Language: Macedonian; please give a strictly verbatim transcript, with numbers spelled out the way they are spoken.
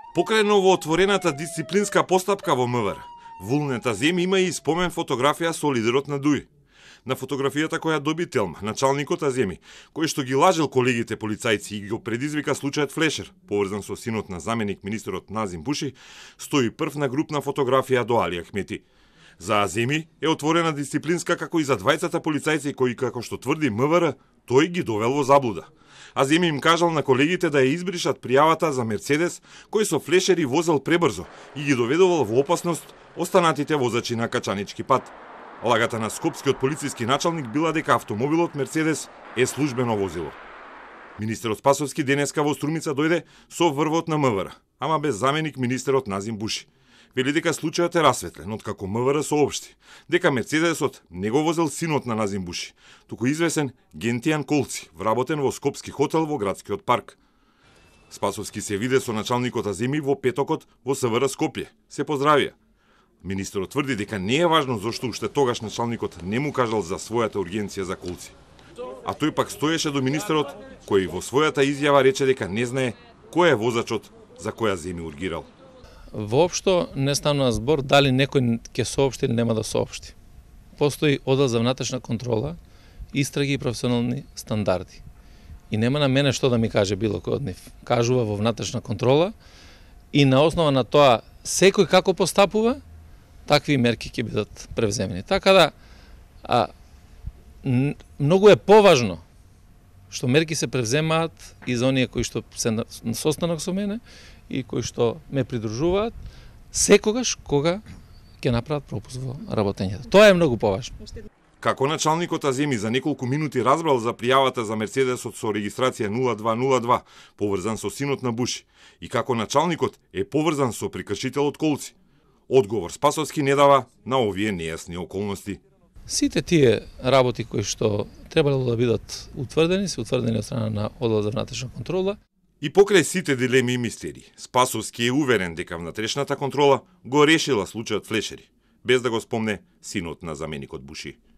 Покрај новоотворената дисциплинска постапка во МВР, Вулнета Земи има и спомен фотографија со лидерот на ДУИ. На фотографијата која доби Телма, началникот Аземи, кој што ги лажел колегите полицајци и го предизвика случајот Флешер, поврзан со синот на заменик министерот Назим Буши, стои прв на групна фотографија до Али Ахмети. За Аземи е отворена дисциплинска како и за двајцата полицајци кои, како што тврди МВР, тој ги довел во заблуда. Аземи им кажал на колегите да ја избришат пријавата за Мерцедес, кој со флешери возел пребрзо и ги доведувал во опасност останатите возачи на Качанички пат. Лагата на скопскиот полициски началник била дека автомобилот Мерцедес е службено возило. Министерот Спасовски денеска во Струмица дојде со врвот на МВР, ама без заменик министерот Назим Буши. Вели дека случајот е расветлен, откако МВР соопшти дека Мерцедесот не го возел синот на Назим Буши, туку извесен Гентијан Колци, вработен во скопски хотел во градскиот парк. Спасовски се виде со началникот Аземи во петокот во СВР Скопје. Се поздравија. Министерот тврди дека не е важно зошто уште тогаш началникот не му кажал за својата ургенција за Колци. А тој пак стоеше до министерот, кој во својата изјава рече дека не знае кој е возачот за кој Аземи ургирал. Воопшто не станува збор дали некој ќе соопшти или нема да соопшти. Постои оддел за внатрешна контрола, истраги и професионални стандарди. И нема на мене што да ми каже било кој од нив. Кажува во внатрешна контрола и на основа на тоа секој како постапува, такви мерки ќе бидат превземени. Така да, а, многу е поважно што мерки се превземаат и за оние кои што се на состанок со мене и кои што ме придружуваат, секогаш кога ќе направат пропуст во работењето. Тоа е многу поважно. Како началникот Аземи за неколку минути разбрал за пријавата за Мерцедесот со регистрација нула два нула два, поврзан со синот на Буши, и како началникот е поврзан со прекршителот Колци, одговор Спасовски не дава на овие нејасни околности. Сите тие работи кои што требало да бидат утврдени, се утврдени од страна на оддел за внатрешна контрола. И покрај сите дилеми и мистерии, Спасовски е уверен дека внатрешната контрола го решила случајот Флешери, без да го спомне синот на заменикот Буши.